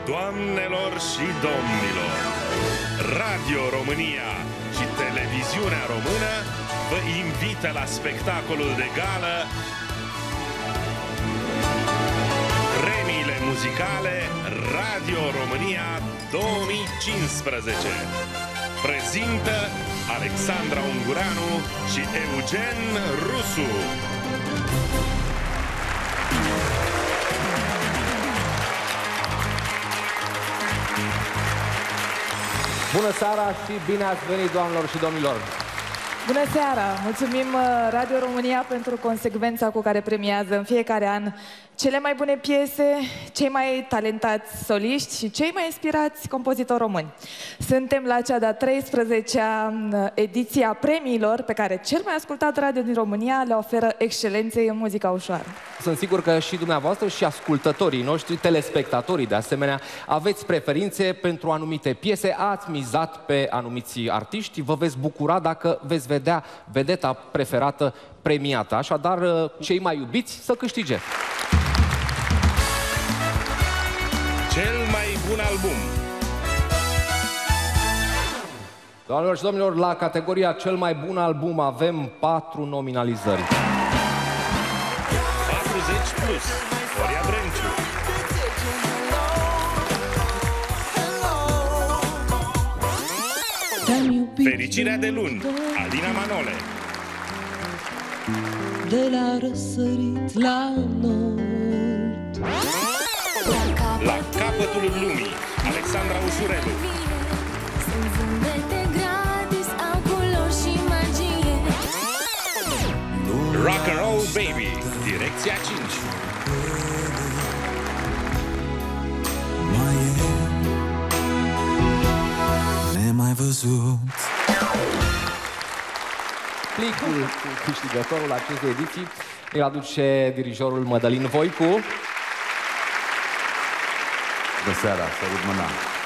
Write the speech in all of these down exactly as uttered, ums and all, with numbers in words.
Doamnelor și domnilor, Radio România și Televiziunea Română vă invită la spectacolul de gală Premiile muzicale Radio România două mii cincisprezece. Prezintă Alexandra Ungureanu și Eugen Rusu. Bună seara și bine ați venit, doamnelor și domnilor! Bună seara! Mulțumim Radio România pentru consecvența cu care premiază în fiecare an cele mai bune piese, cei mai talentați soliști și cei mai inspirați compozitori români. Suntem la cea de-a treisprezecea ediție a premiilor pe care cel mai ascultat radio din România le oferă excelenței în muzica ușoară. Sunt sigur că și dumneavoastră și ascultătorii noștri, telespectatorii de asemenea, aveți preferințe pentru anumite piese, ați mizat pe anumiți artiști, vă veți bucura dacă veți vedea vedeta preferată premiată. Așadar, cei mai iubiți să câștige. Cel mai bun album. Doamnelor și domnilor, la categoria cel mai bun album avem patru nominalizări. patruzeci plus, Horia Brenciu. Fericirea de luni, Alina Manole. De la răsărit la nord, La capătul lumii, Alexandra Ușurelu. Rock and Roll Baby, Direcția cinci. Nemai văzut. Plicul cu câștigătorul acestei ediții îl aduce dirijorul Mădălin Voicu. Bună seara, sărut mâna.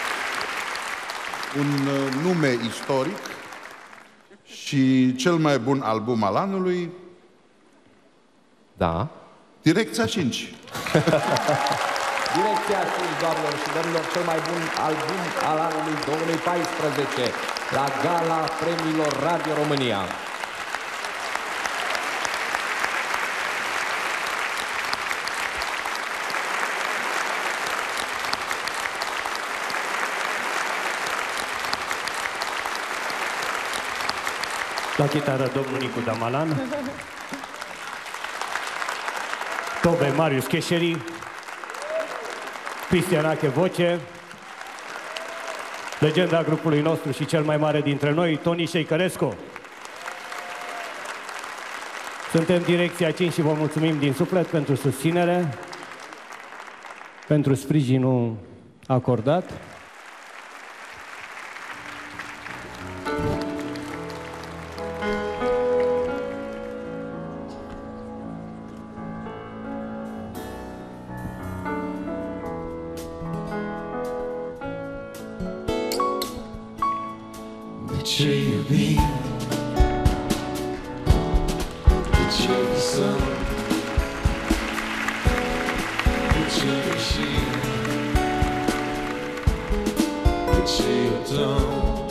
Un uh, nume istoric și cel mai bun album al anului. Da. Direcția cinci. Direcția cinci, doamnelor și domnilor, cel mai bun album al anului două mii paisprezece la Gala Premiilor Radio România. La chitară, domnul Nicu Damalan. Tobe Marius Cheșeri. Cristian Ache voce. Legenda grupului nostru și cel mai mare dintre noi, Toni Șeicărescu. Suntem Direcția cinci și vă mulțumim din suflet pentru susținere, pentru sprijinul acordat. Ce iubim, de ce visăm, de ce greșim, de ce iertăm.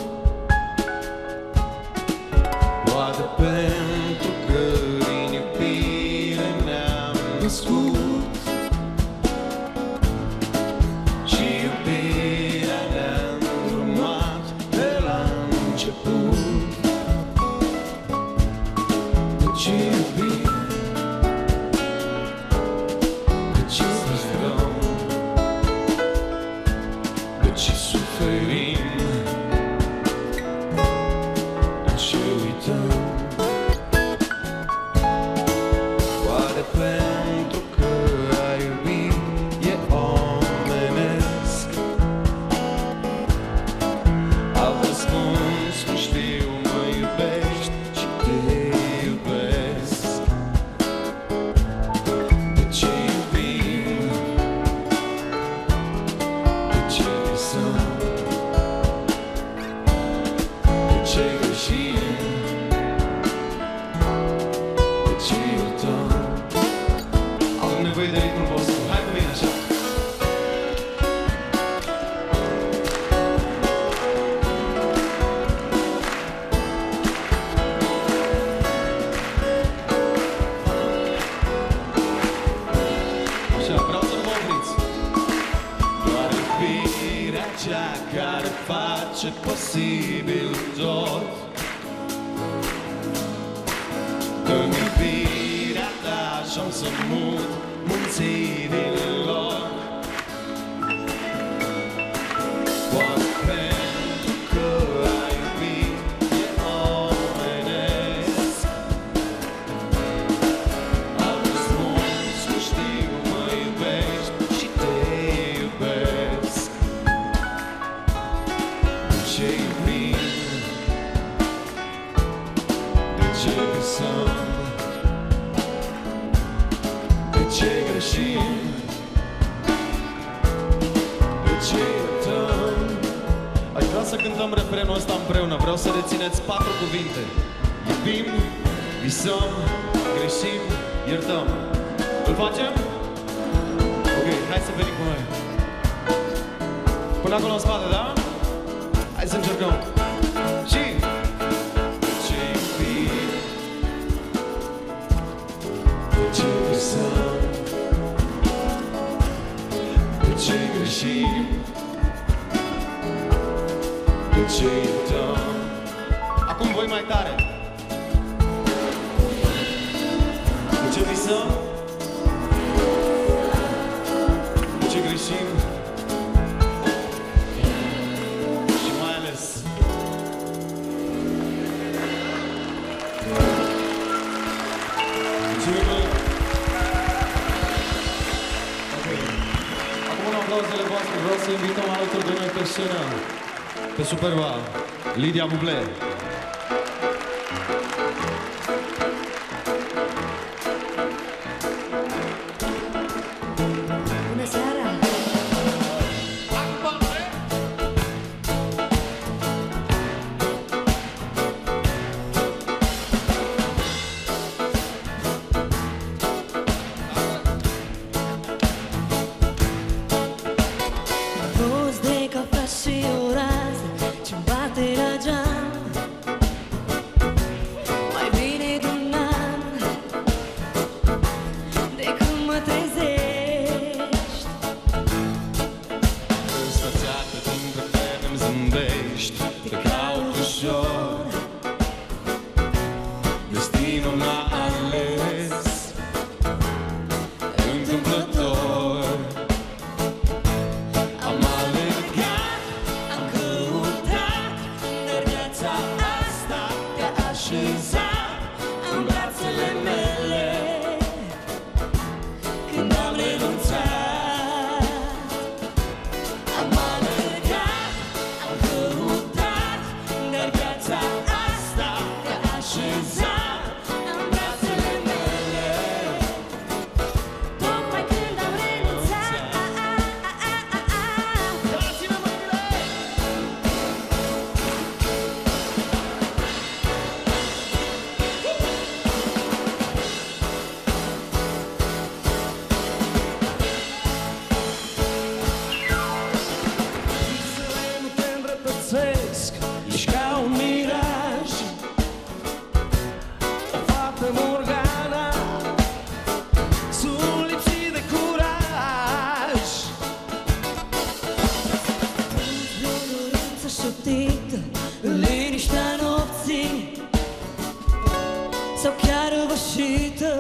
Poate pentru că din iubire ne-am născut și iubirea ne-a îndrumat de la început. De ce iubim, de ce sperăm, de ce suferim, de ce uităm. Oare pentru că a iubi e omenesc? Au răspuns, nu știu, mă iubești și te iubesc. De ce iubim, de ce visăm, de ce greșim, de ce iertăm. Am nevoie de ritmul vostru, hai cu mine așa. cea care face posibil tot. În iubirea ta și-am să mut munții din loc. Poate pentru că ai iubit e omenesc. Alți mulți nu știu mă iubești și te iubesc. De ce iubim? De ce visăm? De ce greșim? De ce iertăm? Aș vrea să cântăm refrenul ăsta împreună. Vreau să rețineți patru cuvinte. Iubim, visăm, greșim, iertăm. Îl facem? Ok, hai să venim cu noi. Până acolo în spate, da? Hai să încercăm. Și... De ce iubim? De ce visăm? De ce greșim? De ce iertăm? Acum voi mai tare. De ce visăm? De ce greșim? Și mai ales de ce iubim? Ok. Acum în aplauzele voastre vreau să invităm alături de noi pe scenă pe superba Lidia Buble. Bună seara! Roz de cafea și o rază ce-mi bate la geam. Mai bine de un an de când mă trezești. Răsfățată dintre tine îmi zâmbești. Te caut ușor, destinul m-a ales întâmplător. Am alergat, am căutat, dar viața asta te-a așezat în brațele mele. Când am renunțat, am alergat, am căutat, dar viața asta te-a așezat în brațele mele. Tocmai când am renunțat, Dați-ne mâinile! Visele nu te îndreptățesc, ești ca un miraj. O fată Morgana, sunt lipsit de curaj. violență șoptită în liniștea nopții sau chiar răvășită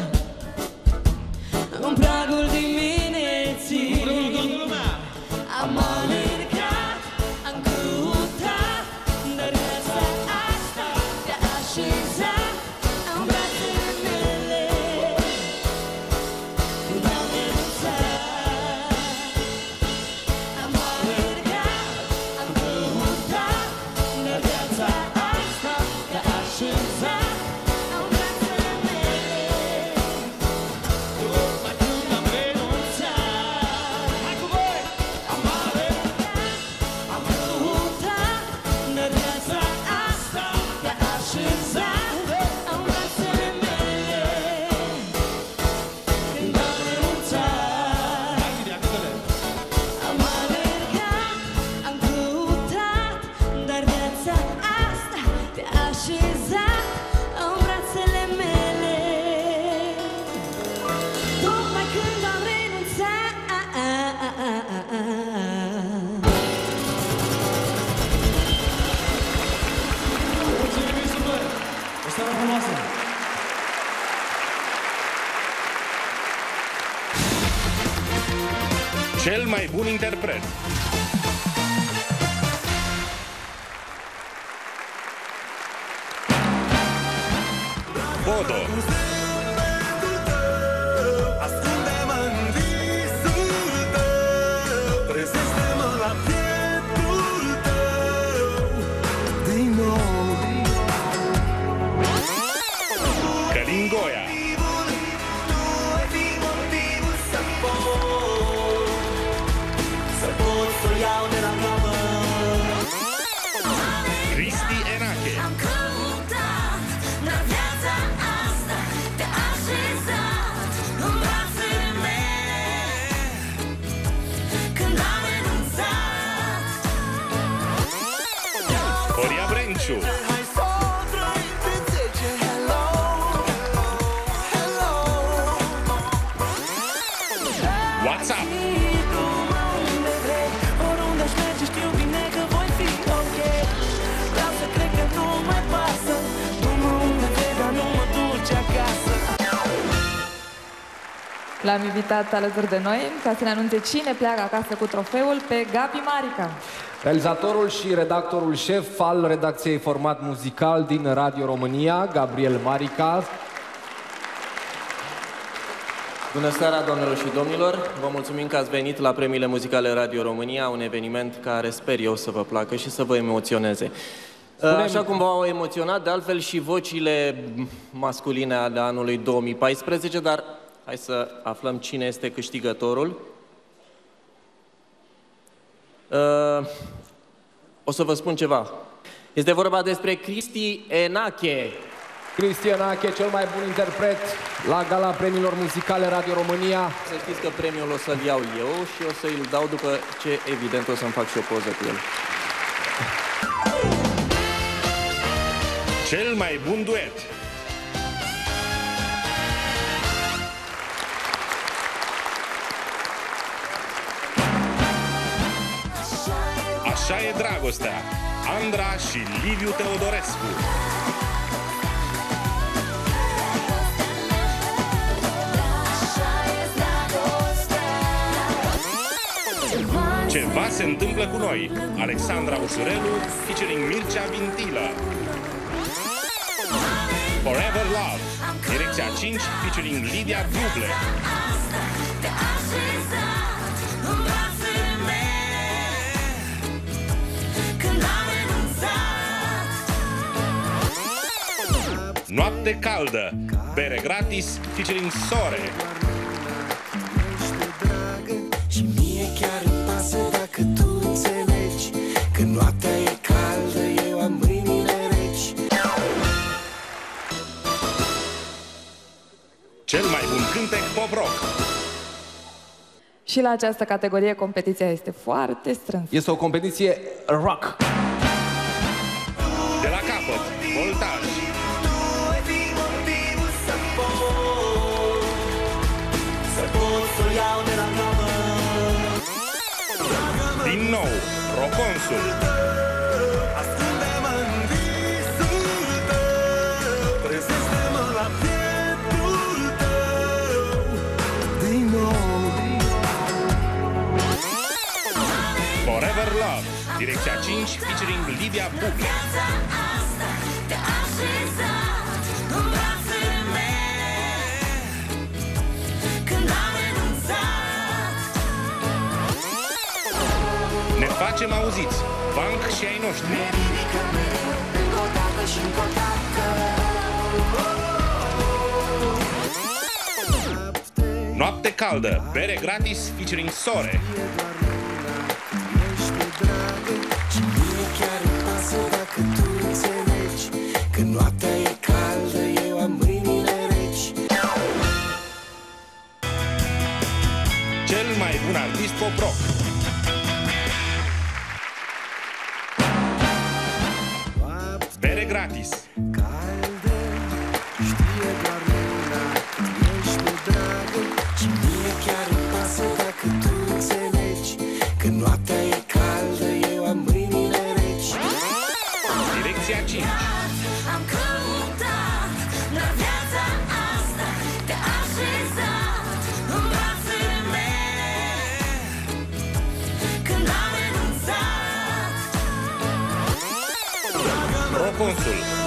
în pragul dimineții. Împreună toată lumea! Am alergat, am căutat, dar viața asta te-a așezat în brațele mele. Când am renunțat, am alergat, am căutat, dar viața asta te-a așezat în brațele mele. Tocmai când am renunțat. Hai cu voi! Am alergat, am căutat, dar viața asta te-a așezat în brațele mele. Când am renunțat, Hai, Lidia, cântă-le! am alergat, am căutat, dar viața asta te-a așezat în brațele mele. Tocmai când am renunțat. Cel mai bun interpret. Bodo. Călin Goia. Cristi Enache. Horia Brenciu. WhatsApp. L-am invitat alături de noi ca să ne anunțe cine pleacă acasă cu trofeul, pe Gabi Marica. Realizatorul și redactorul șef al redacției Format Muzical din Radio România, Gabriel Marica. Bună seara, doamnelor și domnilor! Vă mulțumim că ați venit la Premiile Muzicale Radio România, un eveniment care sper eu să vă placă și să vă emoționeze. Așa cum v-au emoționat, de altfel și vocile masculine ale anului două mii paisprezece, dar hai să aflăm cine este câștigătorul. Uh, o să vă spun ceva. Este vorba despre Cristi Enache. Cristi Enache, cel mai bun interpret la Gala Premiilor Muzicale Radio România. Să știți că premiul o să-l iau eu și o să-l dau după ce, evident, o să-mi fac și o poză cu el. Cel mai bun duet. Așa e dragostea. Andra și Liviu Teodorescu. Ceva se întâmplă cu noi. Alexandra Ușurelu featuring Mircea Vintilă. Forever Love, direcția cinci featuring Lidia Duble. Noapte caldă, bere gratis featuring Sore. Și mie chiar îmi pasă dacă tu înțelegi că noaptea e caldă, eu am mâinile reci. Cel mai bun cântec pop-rock. Și la această categorie competiția este foarte strânsă. Este o competiție rock. De la capăt, voltaj. Din nou, Roconsul. Forever Love, direcția cinci featuring Lidia Buble. Ne facem auziți, Banc și ai noștri. Noapte caldă, bere gratis featuring Sore. Cel mai bun artist pop-rock. Bere gratis. Direcția cinci. răspunsul.